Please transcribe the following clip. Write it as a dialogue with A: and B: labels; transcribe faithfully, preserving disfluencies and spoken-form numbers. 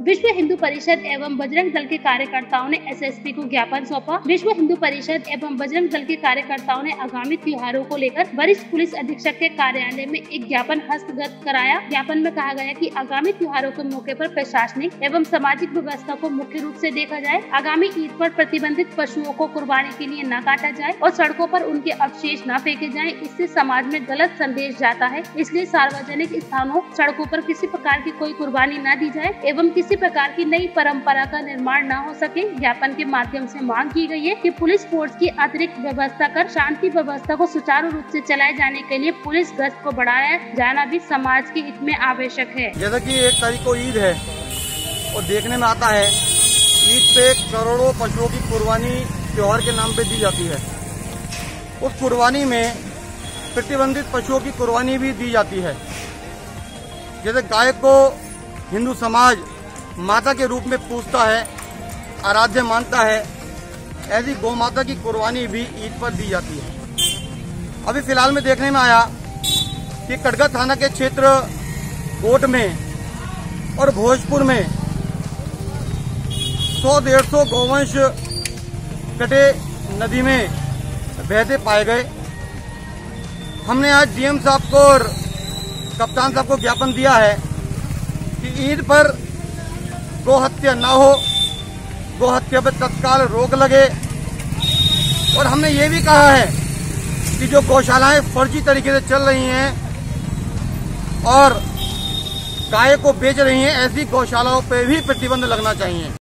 A: विश्व हिंदू परिषद एवं बजरंग दल के कार्यकर्ताओं ने एसएसपी को ज्ञापन सौंपा। विश्व हिंदू परिषद एवं बजरंग दल के कार्यकर्ताओं ने आगामी त्योहारों को लेकर वरिष्ठ पुलिस अधीक्षक के कार्यालय में एक ज्ञापन हस्तगत कराया। ज्ञापन में कहा गया कि आगामी त्योहारों के मौके पर प्रशासनिक एवं सामाजिक व्यवस्था को मुख्य रूप से देखा जाए। आगामी ईद पर प्रतिबंधित पशुओं को कुर्बानी के लिए न काटा जाए और सड़कों पर उनके अवशेष न फेंके जाएं। इससे समाज में गलत संदेश जाता है, इसलिए सार्वजनिक स्थानों सड़कों पर किसी प्रकार की कोई कुर्बानी न दी जाए एवं किसी प्रकार की नई परंपरा का निर्माण न हो सके। ज्ञापन के माध्यम से मांग की गई है कि पुलिस फोर्स की अतिरिक्त व्यवस्था कर शांति व्यवस्था को सुचारू रूप से चलाए जाने के लिए पुलिस गश्त को बढ़ाया जाना भी समाज के हित में आवश्यक है।
B: जैसा कि एक तारीख को ईद है और देखने में आता है ईद पे करोड़ों पशुओं की कुर्बानी त्योहार के नाम पे दी जाती है। उस कुर्बानी में प्रतिबंधित पशुओं की कुर्बानी भी दी जाती है। जैसे गाय को हिंदू समाज माता के रूप में पूजता है, आराध्य मानता है, ऐसी गौ माता की कुर्बानी भी ईद पर दी जाती है। अभी फिलहाल में देखने में आया कि कटघा थाना के क्षेत्र कोट में और भोजपुर में सौ डेढ़ सौ गौवंश कटे नदी में बहते पाए गए। हमने आज डीएम साहब को और कप्तान साहब को ज्ञापन दिया है कि ईद पर गौ हत्या न हो, गौ हत्या पर तत्काल रोक लगे। और हमने ये भी कहा है कि जो गौशालाएं फर्जी तरीके से चल रही हैं और गाय को बेच रही हैं, ऐसी गौशालाओं पर भी प्रतिबंध लगना चाहिए।